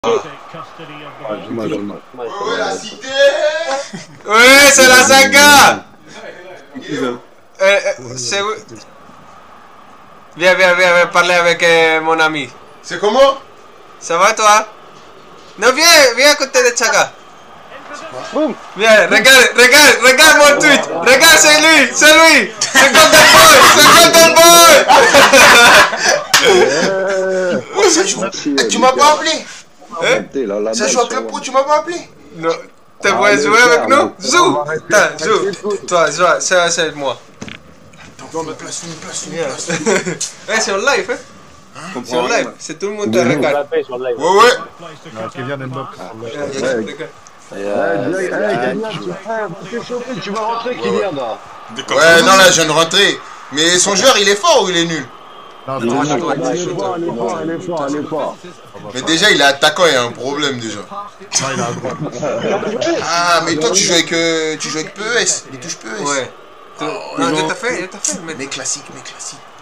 Ouais, la cité. Ouais, c'est la saga. C'est où? Viens parler avec mon ami. C'est comment? Ça va toi? Non, viens à côté de Chaga. Viens, regarde mon tweet. Regarde, c'est lui. C'est Golden Boy. Ça joue. Tu m'as pas appelé? Ça joue à Club Pro, tu m'as pas appelé? Non. Tu veux jouer avec nous? Joue. Toi, c'est moi. Attends, me place. Ouais, c'est en live, hein? C'est en live, c'est tout le monde te regarde. Ouais. Tu vas rentrer, Kylian. Ouais, non, là, je viens de rentrer. Mais son joueur, il est fort ou il est nul? Il est fort. Mais déjà, il est attaquant, il y a un problème déjà. Ah, mais toi, tu joues avec PES. Il touche PES. Ouais. Non, je t'ai fait, Mais classique.